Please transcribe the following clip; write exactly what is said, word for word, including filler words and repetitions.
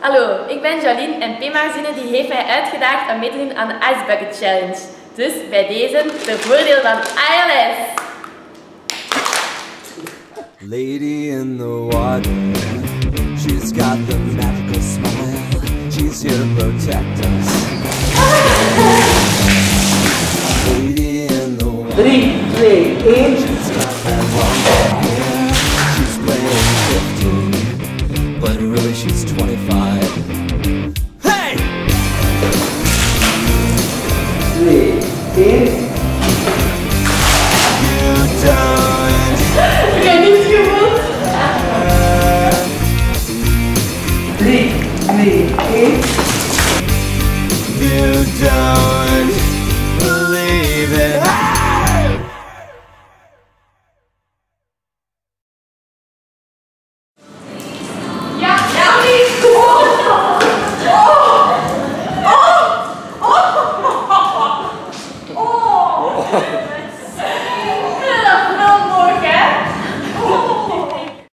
Hallo, ik ben Jolien en P. Marzine die heeft mij uitgedaagd om mee te doen aan de Ice Bucket Challenge. Dus bij deze, de voordeel van I L S. Lady in the water, she's got the magical smile, she's here to protect us. Lady in the water, drie, twee, één. she's got that long hair, she's playing fifteen, but really she's twenty-five. Hey! twee, één. You don't Ik heb niet gevoeld. drie, twee, één. You don't